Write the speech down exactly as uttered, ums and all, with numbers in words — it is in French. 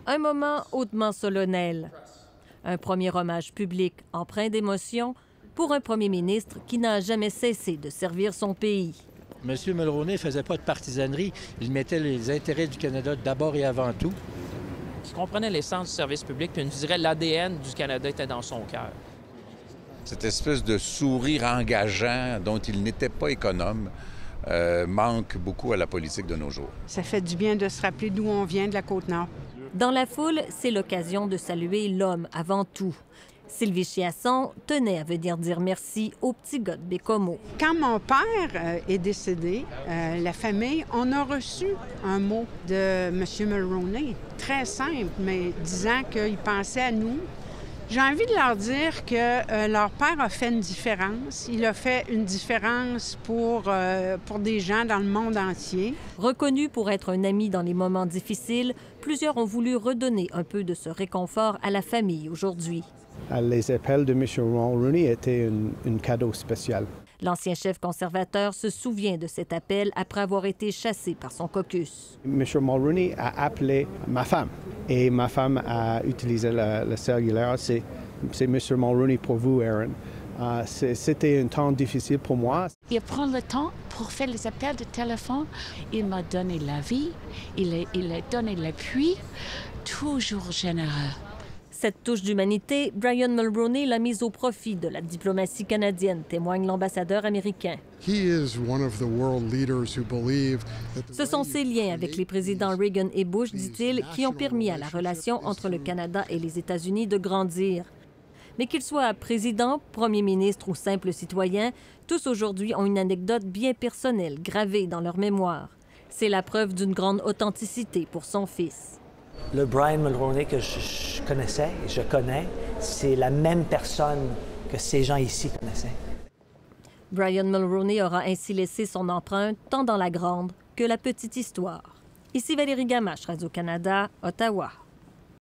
Un moment hautement solennel. Un premier hommage public empreint d'émotion pour un premier ministre qui n'a jamais cessé de servir son pays. M. Mulroney ne faisait pas de partisanerie. Il mettait les intérêts du Canada d'abord et avant tout. Je comprenais l'essence du service public, puis je dirais l'A D N du Canada était dans son cœur. Cette espèce de sourire engageant dont il n'était pas économe euh, manque beaucoup à la politique de nos jours. Ça fait du bien de se rappeler d'où on vient, de la Côte-Nord. Dans la foule, c'est l'occasion de saluer l'homme avant tout. Sylvie Chiasson tenait à venir dire merci au petit gars de Bécomo. Quand mon père euh, est décédé, euh, la famille, on a reçu un mot de M. Mulroney, très simple, mais disant qu'il pensait à nous. J'ai envie de leur dire que euh, leur père a fait une différence. Il a fait une différence pour, euh, pour des gens dans le monde entier. Reconnu pour être un ami dans les moments difficiles, plusieurs ont voulu redonner un peu de ce réconfort à la famille aujourd'hui. Les appels de M. Mulroney étaient un, un cadeau spécial. L'ancien chef conservateur se souvient de cet appel après avoir été chassé par son caucus. M. Mulroney a appelé ma femme et ma femme a utilisé le, le cellulaire. C'est M. Mulroney pour vous, Aaron. Uh, C'était un temps difficile pour moi. Il prend le temps pour faire les appels de téléphone. Il m'a donné la vie, il a, il a donné l'appui, toujours généreux. Cette touche d'humanité, Brian Mulroney l'a mise au profit de la diplomatie canadienne, témoigne l'ambassadeur américain. Ce sont ces liens avec les présidents Reagan et Bush, dit-il, qui ont permis à la relation entre le Canada et les États-Unis de grandir. Mais qu'ils soient président, premier ministre ou simple citoyen, tous aujourd'hui ont une anecdote bien personnelle gravée dans leur mémoire. C'est la preuve d'une grande authenticité pour son fils. Le Brian Mulroney que je, je connaissais et je connais, c'est la même personne que ces gens ici connaissaient. Brian Mulroney aura ainsi laissé son empreinte tant dans la grande que la petite histoire. Ici Valérie Gamache, Radio-Canada, Ottawa.